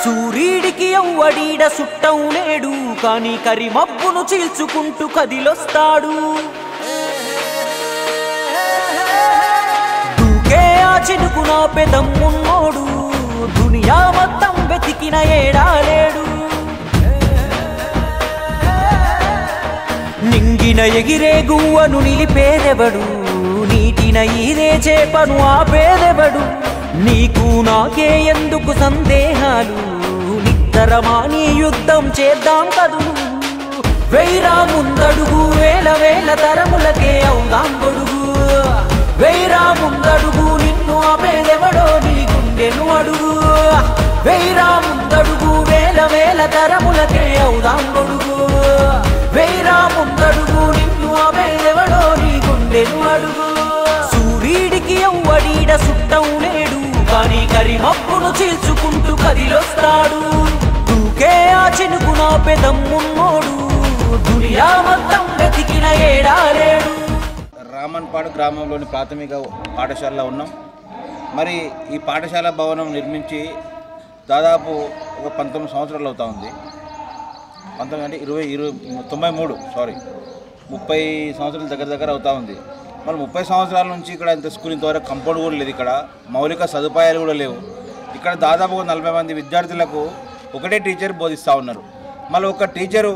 సూర్యుడికి ఎవ్వడీడ సుట్టం లేడు, కానీ కరిమబ్బును చీల్చుకుంటూ కదిలొస్తాడు. దూకే ఆ చినుకు నా పెదమ్మున్నోడు, దునియా మొత్తం వెతికిన ఏడాలేడు. నింగిన ఎగిరే గువ్వను నిలిపేదెవడు, నీటిన ఈదే చేపను ఆపేదెవడు. నీకు నాకే ఎందుకు సందేహాలు, నిద్దరమా నీ యుద్ధం చేద్దాం కదులు. వేయిరా ముందడుగు, వేల వేల తరములకే అవుదాం గొడుగు. వేయిరా ముందడుగు, నిన్ను ఆపేదెవడో నీ గుండెను అడుగు. వేయిరా ముందడుగు, వేల వేల తరములకే అవుదాం గొడుగు. వేయిరా ముందడుగు, నిన్ను ఆపేదెవడో నీ గుండెను అడుగు. సూర్యుడికి ఎవ్వడీడ సుట్టం లేడు, కానీ కరిమబ్బును చీల్చుకుంటూ కదిలొస్తాడు. దూకే ఆ చినుకు నా పెదమ్మున్నోడు, దునియా మొత్తం వెతికిన ఏడాలేడు. రామన్పాడు గ్రామంలోని ప్రాథమిక పాఠశాలలో ఉన్నాం. మరి ఈ పాఠశాల భవనం నిర్మించి దాదాపు ఒక 19 సంవత్సరాలు అవుతా ఉంది. 19 అంటే 93 30 సంవత్సరాల దగ్గర అవుతా ఉంది. మరి 30 సంవత్సరాల నుంచి ఇక్కడ ఇంత స్కూల్ ఇంతవరకు కంపౌండ్ కూడా లేదు. ఇక్కడ మౌలిక సదుపాయాలు కూడా లేవు. ఇక్కడ దాదాపు 40 మంది విద్యార్థులకు ఒకటే టీచర్ బోధిస్తూ ఉన్నారు. మళ్ళీ ఒక టీచరు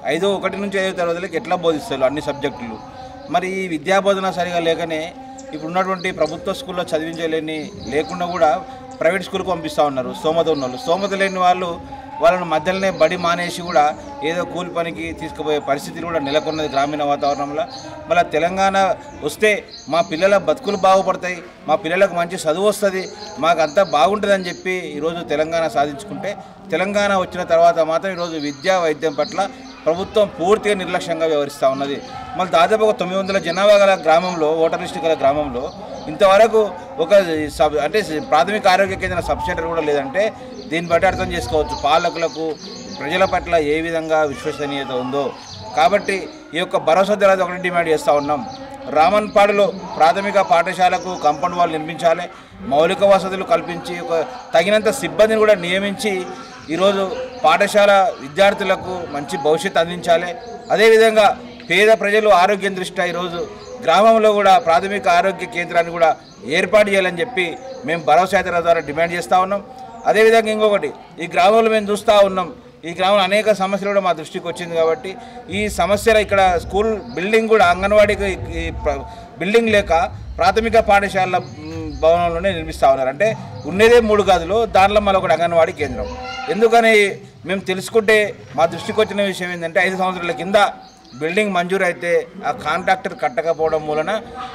1 నుంచి 5వ తరగతులకు ఎట్లా బోధిస్తారు అన్ని సబ్జెక్టులు. మరి ఈ విద్యాబోధన సరిగా లేకనే ఇప్పుడు ఉన్నటువంటి ప్రభుత్వ స్కూల్లో లేకుండా కూడా ప్రైవేట్ స్కూల్కి పంపిస్తూ ఉన్నారు. స్తోమత ఉన్నోళ్ళు. స్తోమత లేని వాళ్ళను మధ్యలోనే బడి మానేసి కూడా ఏదో కూలి పనికి తీసుకుపోయే పరిస్థితి కూడా నెలకొన్నది గ్రామీణ వాతావరణంలో. మళ్ళీ తెలంగాణ వస్తే మా పిల్లల బతుకులు బాగుపడతాయి, మా పిల్లలకు మంచి చదువు వస్తుంది, మాకు అంతా బాగుంటుందని చెప్పి ఈరోజు తెలంగాణ సాధించుకుంటే, తెలంగాణ వచ్చిన తర్వాత మాత్రం ఈరోజు విద్యా వైద్యం పట్ల ప్రభుత్వం పూర్తిగా నిర్లక్ష్యంగా వ్యవహరిస్తూ ఉన్నది. మళ్ళీ దాదాపు 900 జనాభా గల గ్రామంలో, ఓటర్ లిస్టు గల గ్రామంలో ఇంతవరకు ఒక అంటే ప్రాథమిక ఆరోగ్య కేంద్రం సబ్ సెంటర్ కూడా లేదంటే దీన్ని బట్టి అర్థం చేసుకోవచ్చు పాలకులకు ప్రజల పట్ల ఏ విధంగా విశ్వసనీయత ఉందో. కాబట్టి ఈ యొక్క భరోసా ధరది ఒకటి డిమాండ్ చేస్తూ ఉన్నాం. రామన్పాడులో ప్రాథమిక పాఠశాలకు కాంపౌండ్ వాల్ నిర్మించాలి, మౌలిక వసతులు కల్పించి ఒక తగినంత సిబ్బందిని కూడా నియమించి ఈరోజు పాఠశాల విద్యార్థులకు మంచి భవిష్యత్తు అందించాలి. అదేవిధంగా పేద ప్రజలు ఆరోగ్యం దృష్ట్యా ఈరోజు గ్రామంలో కూడా ప్రాథమిక ఆరోగ్య కేంద్రాన్ని కూడా ఏర్పాటు చేయాలని చెప్పి మేము భరోసా యాత్ర ద్వారా డిమాండ్ చేస్తూ ఉన్నాం. అదేవిధంగా ఇంకొకటి, ఈ గ్రామంలో మేము చూస్తూ ఉన్నాం, ఈ గ్రామంలో అనేక సమస్యలు కూడా మా దృష్టికి వచ్చింది. కాబట్టి ఈ సమస్యలు ఇక్కడ స్కూల్ బిల్డింగ్ కూడా అంగన్వాడీకి బిల్డింగ్ లేక ప్రాథమిక పాఠశాల భవనంలోనే నిర్మిస్తూ ఉన్నారు. అంటే ఉన్నదే 3 గదులు, దాంట్లో మళ్ళీ ఒకటి అంగన్వాడీ కేంద్రం. ఎందుకని మేము తెలుసుకుంటే మా దృష్టికి వచ్చిన విషయం ఏంటంటే 5 సంవత్సరాల కింద బిల్డింగ్ మంజూరు అయితే ఆ కాంట్రాక్టర్ కట్టకపోవడం మూలన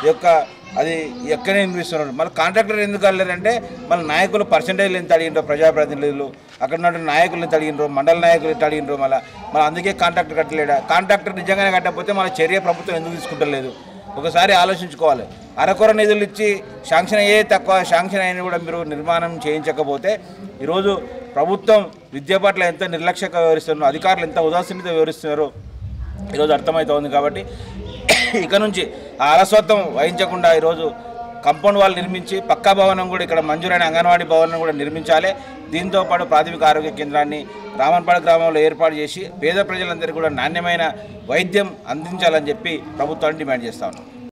అది ఎక్కడే నిర్మిస్తున్నారు. మళ్ళీ కాంట్రాక్టర్ ఎందుకు వెళ్ళారంటే మళ్ళీ నాయకులు పర్సంటేజ్లు ఎంత అడిగినరో, ప్రజాప్రతినిధులు అక్కడ ఉన్న నాయకులు ఎంత అడిగినరో, మండల నాయకులు ఎంత అడిగినరో, మళ్ళీ అందుకే కాంట్రాక్టర్ కట్టలేడా. కాంట్రాక్టర్ నిజంగానే కట్టకపోతే మళ్ళీ చర్య ప్రభుత్వం ఎందుకు తీసుకుంటలేదు ఒకసారి ఆలోచించుకోవాలి. అరకొర నిధులు ఇచ్చి శాంక్షన్ అయ్యే తక్కువ, శాంక్షన్ అయినా కూడా మీరు నిర్మాణం చేయించకపోతే ఈరోజు ప్రభుత్వం విద్య పట్ల ఎంత నిర్లక్ష్యంగా వ్యవహరిస్తున్నారో, అధికారులు ఎంత ఉదాసీనత వ్యవహరిస్తున్నారో ఈరోజు అర్థమవుతోంది. కాబట్టి ఇక నుంచి ఆ అలసత్వం వహించకుండా ఈరోజు కాంపౌండ్ వాల్ నిర్మించి పక్కా భవనం కూడా ఇక్కడ మంజూరైన అంగన్వాడీ భవనం కూడా నిర్మించాలి. దీంతోపాటు ప్రాథమిక ఆరోగ్య కేంద్రాన్ని రామన్పాడు గ్రామంలో ఏర్పాటు చేసి పేద ప్రజలందరికీ కూడా నాణ్యమైన వైద్యం అందించాలని చెప్పి ప్రభుత్వాన్ని డిమాండ్ చేస్తా ఉన్నాం.